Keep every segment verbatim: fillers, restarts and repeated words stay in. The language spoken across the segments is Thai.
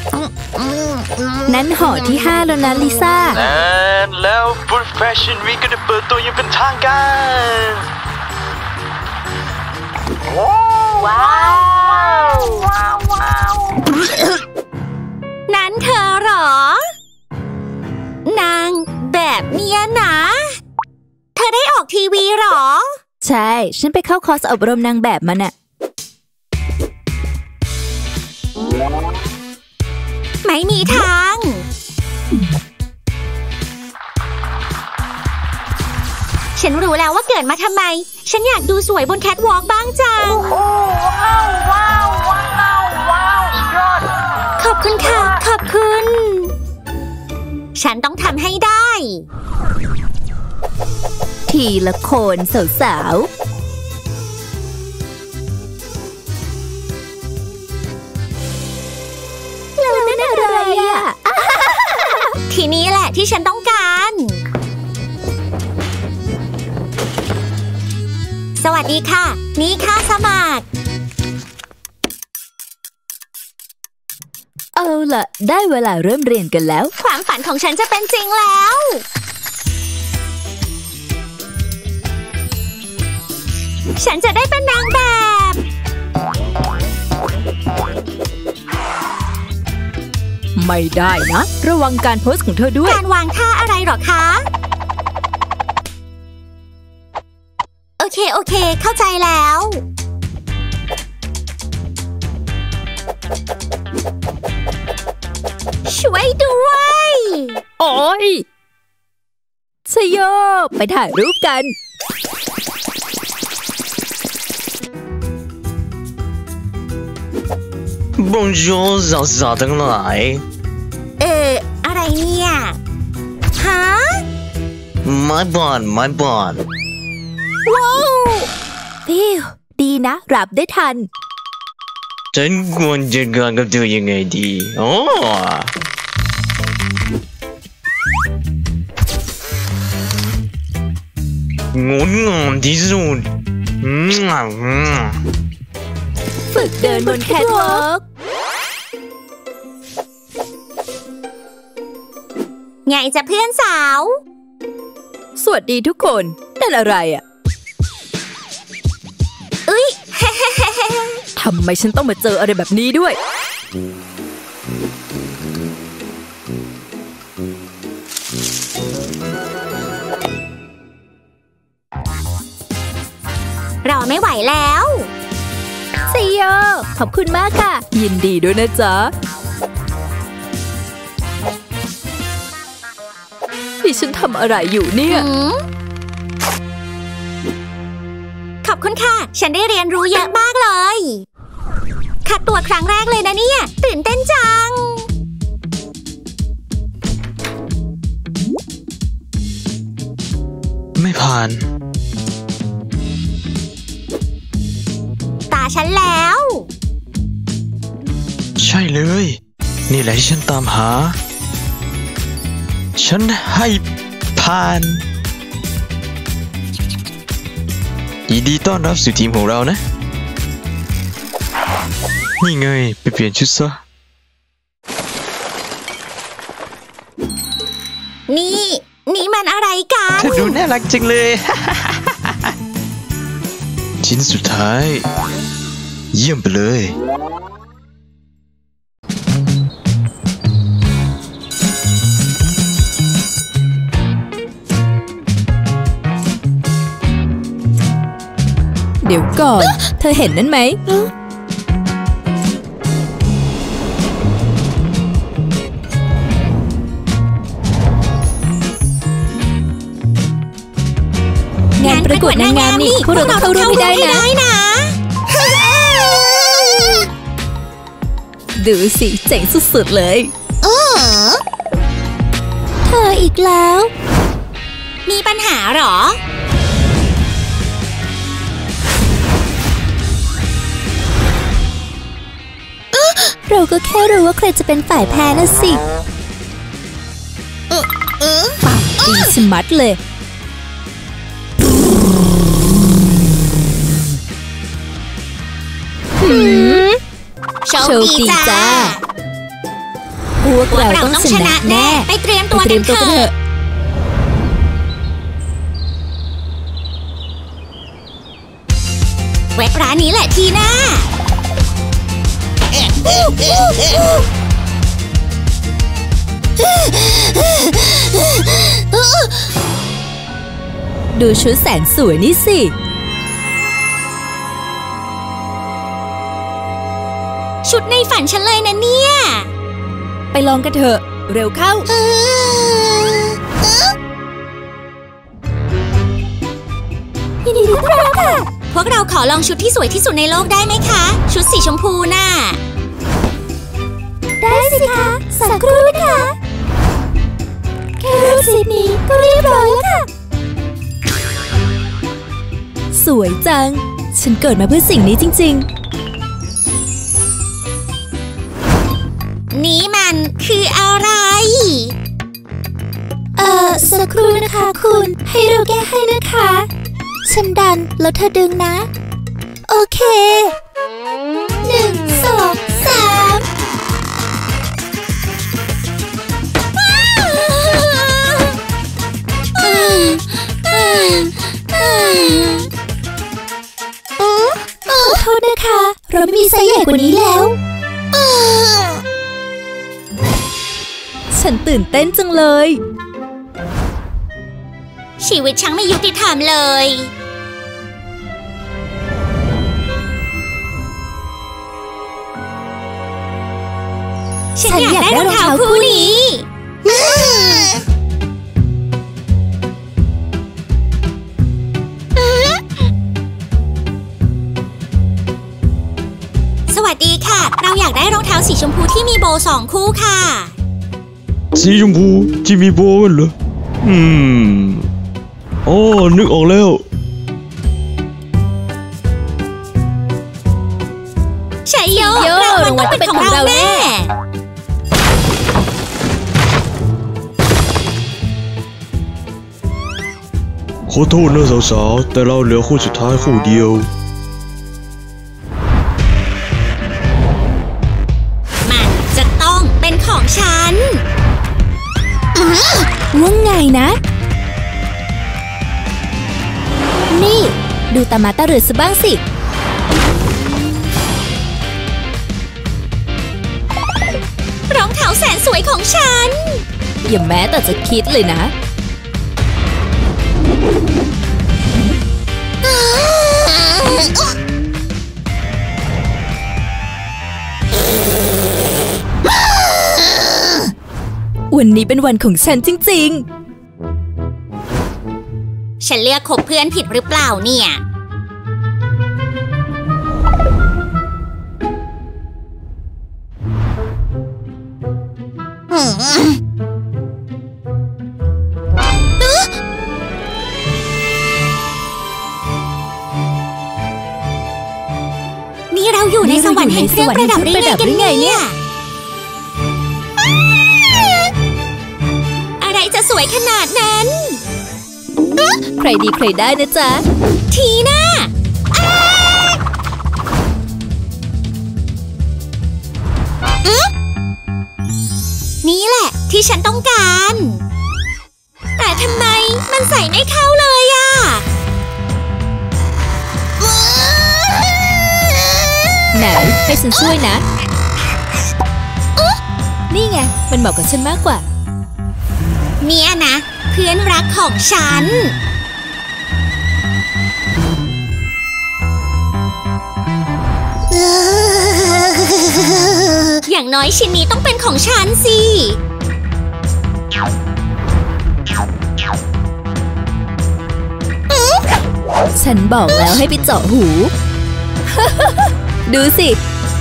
นั้นห่อที่ห้าแล้วนะลิซ่าแล้วฟู้ดแฟชั่นวีคก็ได้เปิดตัวอย่างเป็นทางการว้าวว้าวว้าวนั้นเธอเหรอนางแบบเนี้ยนะเธอได้ออกทีวีเหรอใช่ฉันไปเข้าคอร์สอบรมนางแบบมาน่ะไม่มีทางฉันรู้แล้วว่าเกิดมาทำไมฉันอยากดูสวยบนแคทวอล์กบ้างจังโอ้ว้าวว้าวว้าวว้าวสุดยอดขอบคุณค่ะขอบคุณฉันต้องทำให้ได้ทีละคนสาวๆแล้วนั่นอะไรอ่ะทีนี้แหละที่ฉันต้องการสวัสดีค่ะนี่ค่าสมัครเอาล่ะได้เวลาเริ่มเรียนกันแล้วความฝันของฉันจะเป็นจริงแล้วฉันจะได้เป็นนางแบบไม่ได้นะระวังการโพสของเธอด้วยการวางท่าอะไรหรอคะโอเคโอเคเข้าใจแล้วช่วยด้วยโอ้ยชโยไปถ่ายรูปกันบงโจสาวๆทั้งหลายเอออะไรเนี่ยฮะไม่บอลไม่บอลว้าวฟิวดีนะรับได้ทันฉันควรจัดการกับเธอยังไงดีโอ้งดงามที่สุดฝึกเดินบนแคทวอล์กไงจะเพื่อนสาวสวัสดีทุกคนนั่นอะไรอ่ะเอ้ยทำไมฉันต้องมาเจออะไรแบบนี้ด้วยรอไม่ไหวแล้วซีโอขอบคุณมากค่ะยินดีด้วยนะจ๊ะดิฉันทำอะไรอยู่เนี่ยขอบคุณค่ะฉันได้เรียนรู้เยอะมากเลยคัดตัวครั้งแรกเลยนะเนี่ยตื่นเต้นจังไม่ผ่านตาฉันแล้วใช่เลยนี่แหละที่ฉันตามหาฉันให้ผ่านยินดีต้อนรับสู่ทีมของเรานะนี่ไงไปเปลี่ยนชุดซะนี่นี่มันอะไรกันเธอดูน่ารักจังเลย ชิ้นสุดท้ายเยี่ยมไปเลยเดี๋ยวก่อนเธอเห็นนั่นไหมงานประกวดนางงามนี่พวกเราต้องเข้าร่วมให้ได้นะดูสิเจ๋งสุดๆเลยเออเธออีกแล้วมีปัญหาหรอเราก็แค่รู้ว่าใครจะเป็นฝ่ายแพ้น่ะสิปากดีสมัดเลยโชคดีจ้าพวกเราต้องชนะแน่ไปเตรียมตัวกันเถอะแวะร้านนี้แหละทีน่าดูชุดแสนสวยนี่สิชุดในฝันฉันเลยนะเนี่ยไปลองกันเถอะเร็วเข้ายินดีต้อนรับค่ะพวกเราขอลองชุดที่สวยที่สุดในโลกได้ไหมคะชุดสีชมพูน่ะได้สิคะสักครู่นะคะแค่รูปสีนี้ก็เรียบร้อยแล้วค่ะสวยจังฉันเกิดมาเพื่อสิ่งนี้จริงๆนี่มันคืออะไรเอ่อสักครู่นะคะคุณให้เราแก้ให้นะคะฉันดันแล้วเธอดึงนะโอเคหนึ่งสองสามขอโทษนะคะเราไม่มีไซส์ใหญ่กว่านี้แล้วฉันตื่นเต้นจังเลยชีวิตช่างไม่ยุติธรรมเลยฉันอยากได้รองเท้าคู่นี้สวัสดีค่ะเราอยากได้รองเท้าสีชมพูที่มีโบว์สองคู่ค่ะสีชมพูที่มีโบว์เหรออืมอ๋อนึกออกแล้วชัยโยรางวัลต้องเป็นของเราแน่ขอโทษนะสาวๆแต่เราเหลือคู่สุดท้ายคู่เดียวมันจะต้องเป็นของฉันว่าไงนะนี่ดูตามาตาเรือซะบ้างสิรองเท้าแสนสวยของฉันอย่าแม้แต่จะคิดเลยนะวันนี้เป็นวันของฉันจริงๆฉันเลือกคบเพื่อนผิดหรือเปล่าเนี่ยนี่เราอยู่ในสวรรค์แห่งเครื่องประดับหรือไงเนี่ยอะไรจะสวยขนาดนั้นใครดีใครได้นะจ๊ะทีน่านี่แหละที่ฉันต้องการแต่ทำไมมันใส่ไม่เข้าเลยอะไหนให้ฉันช่วยนะนี่ไงมันเหมาะกับฉันมากกว่าเนี่ยนะเพื่อนรักของฉันอย่างน้อยชิ้นนี้ต้องเป็นของฉันสิฉันบอกแล้วให้ไปเจาะหู ดูสิ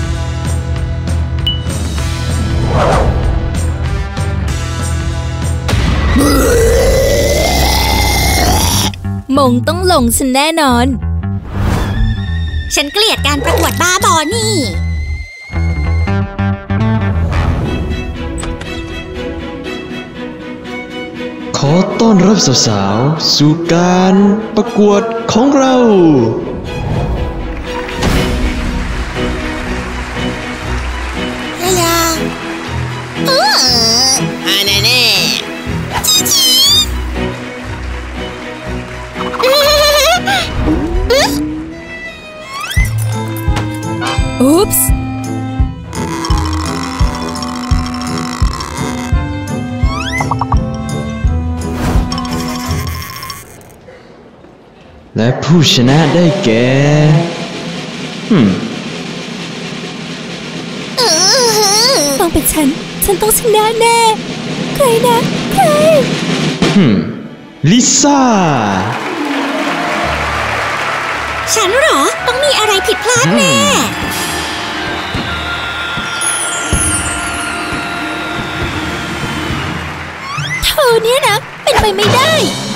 มงต้องลงฉันแน่นอนฉันเกลียดการประกวดบ้าบอนี่ขอต้อนรับสาวๆสู่การประกวดของเราฮัลโหลและผู้ชนะได้แก่ฮึมต้องเป็นฉัน ฉันต้องชนะแน่ ใครนะ ใครฮึมลิซ่าฉันเหรอ ต้องมีอะไรผิดพลาดแน่เธอเนี่ยนะ เป็นไปไม่ได้